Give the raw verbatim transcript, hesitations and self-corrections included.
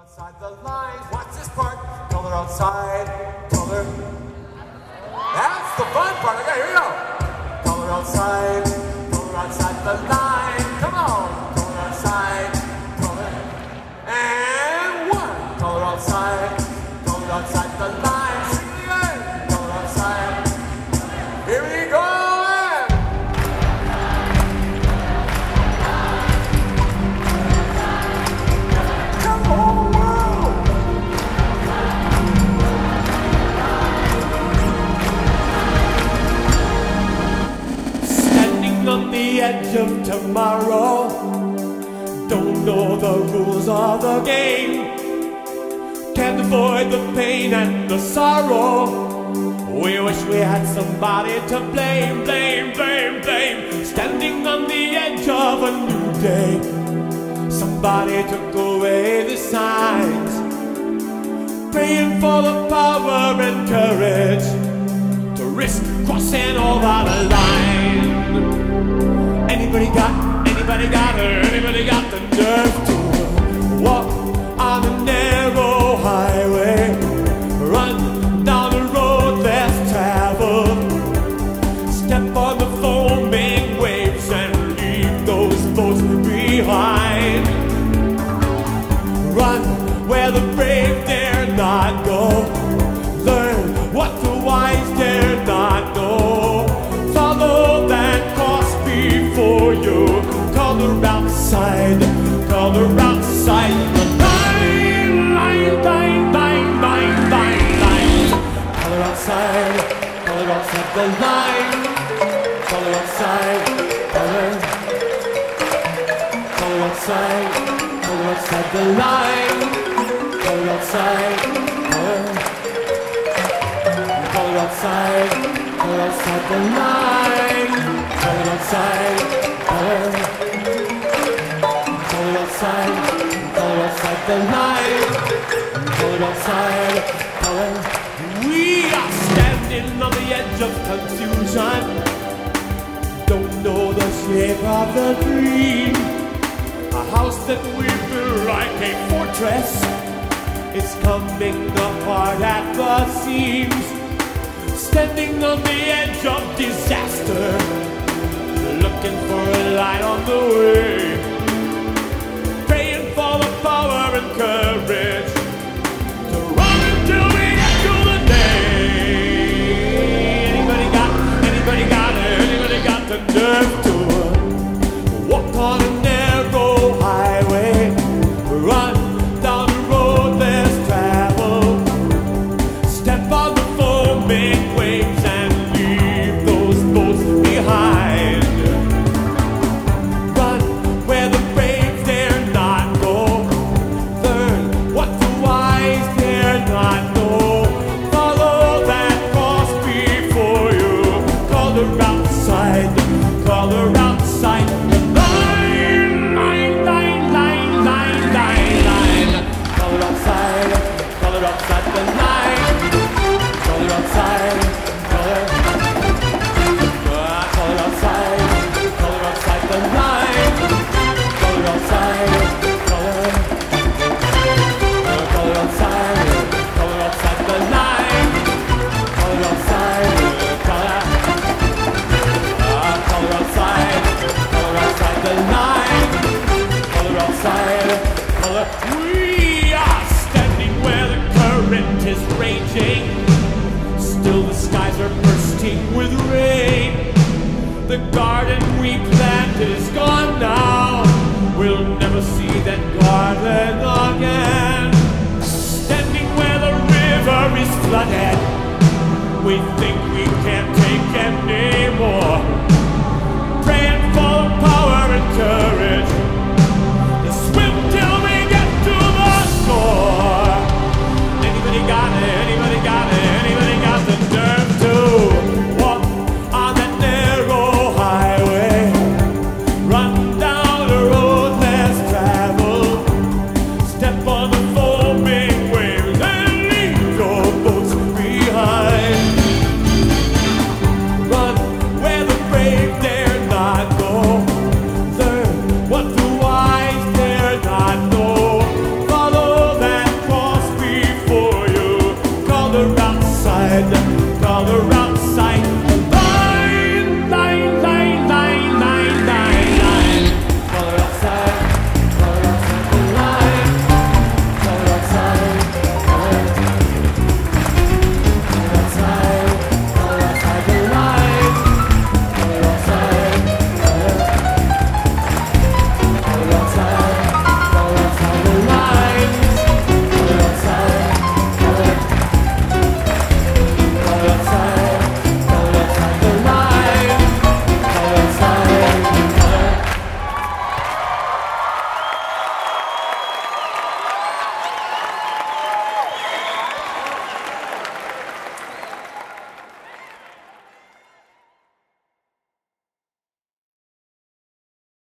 outside the line. What's this part? Color outside. Color. That's the fun part. Okay, here we go. Color outside. Color outside the line. Come on. Color outside. Color. And one. Color outside. Color outside the line. Sing it again. Color outside. Here we go. On the edge of tomorrow, don't know the rules of the game, can't avoid the pain and the sorrow. We wish we had somebody to blame, blame, blame, blame. Standing on the edge of a new day, somebody took away the signs, praying for the power and courage to risk crossing over the line. Anybody got, anybody got her, anybody got the nerve to walk on a narrow highway, run down the road less traveled, step on the foaming waves and leave those boats behind, run where the brave dare not go, learn what the wise dare not know, follow that course before you, color outside, color outside the line, line, line, line, line, line, line. Color outside, color outside the line, color outside, color, color outside, color outside the line, color outside, color, color outside, color outside the line. Color outside, color, color outside, color outside the line, color outside, color. We are standing on the edge of confusion, don't know the shape of the dream, a house that we built like a fortress, it's coming apart at the seams, standing on the edge of disaster, looking for a light on the way, praying for the power and courage to run until we get to the day. Anybody got, anybody got it, anybody got the nerve to walk on a narrow highway, run down the road less traveled, step on the foaming waves and leave those boats behind. Color outside the line, line, line, line, line, line, line. Color outside, color outside the line. Color outside, color, uh, color outside, color outside the line. Color outside, color, uh, color outside, color outside the line. Color outside, color. Color outside, color outside the line, color outside, color. We are standing where the current is raging, still the skies are bursting with rain. The garden we planted is gone now, we'll never see that garden again. Standing where the river is flooded, we think we can't take anymore.